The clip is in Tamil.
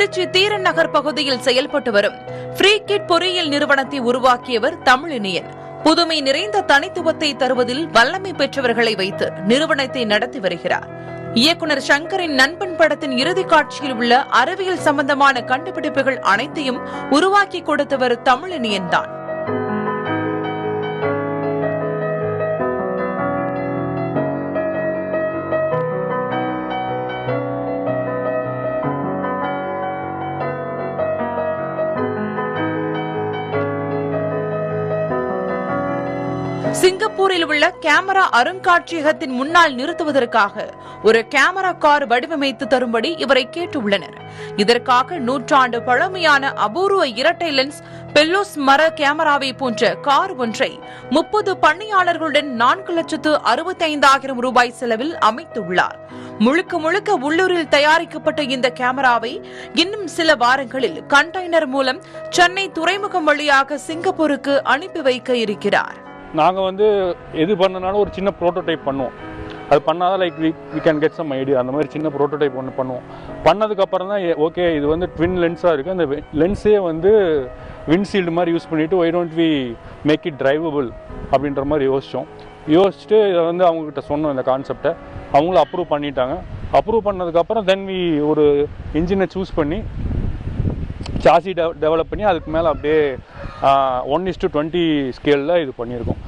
திருச்சி தீரன் நகர் பகுதியில் செயல்பட்டு வரும் ஃப்ரீ கிட் பொறியியல் நிறுவனத்தை உருவாக்கியவர் தமிழினியன். புதுமை நிறைந்த தனித்துவத்தை தருவதில் வல்லமை பெற்றவர்களை வைத்து நிறுவனத்தை நடத்தி வருகிறார். இயக்குநர் சங்கரின் நண்பன் படத்தின் இறுதி காட்சியில் உள்ள அறிவியல் சம்பந்தமான கண்டுபிடிப்புகள் அனைத்தையும் உருவாக்கி கொடுத்தவர் தமிழினியன் தான். சிங்கப்பூரில் உள்ள கேமரா அருங்காட்சியகத்தின் முன்னால் நிறுத்துவதற்காக ஒரு கேமரா கார் வடிவமைத்து தரும்படி இவரை கேட்டுள்ளனர். இதற்காக நூற்றாண்டு பழமையான அபூர்வ இரட்டை லென்ஸ் பெல்லோஸ் மர கேமராவை போன்ற கார் ஒன்றை 30 பணியாளர்களுடன் 4,65,000 ரூபாய் செலவில் அமைத்துள்ளார். முழுக்க முழுக்க உள்ளூரில் தயாரிக்கப்பட்ட இந்த கேமராவை இன்னும் சில வாரங்களில் கண்டெய்னர் மூலம் சென்னை துறைமுகம் வழியாக சிங்கப்பூருக்கு அனுப்பி வைக்க இருக்கிறார். நாங்கள் எது பண்ணனாலும் ஒரு சின்ன ப்ரோட்டோடைப் பண்ணுவோம். அது பண்ணாதான் like we can get some idea. அந்த மாதிரி சின்ன ப்ரோட்டோடைப் ஒன்று பண்ணுவோம். பண்ணதுக்கப்புறம் தான் ஓகே இது ட்வின் லென்ஸாக இருக்குது, அந்த லென்ஸே விண்ட்ஷீல்டு மாதிரி யூஸ் பண்ணிவிட்டு why don't we make it drivable அப்படின்ற மாதிரி யோசிச்சுட்டு இதை அவங்கக்கிட்ட சொன்னோம் இந்த கான்செப்டை. அவங்களும் அப்ரூவ் பண்ணிட்டாங்க. அப்ரூவ் பண்ணதுக்கப்புறம் தென் வி ஒரு இன்ஜினை சூஸ் பண்ணி சாசி டெவலப் பண்ணி அதுக்கு மேலே அப்படியே 1:20 ஸ்கேலில் இது பண்ணியிருக்கோம்.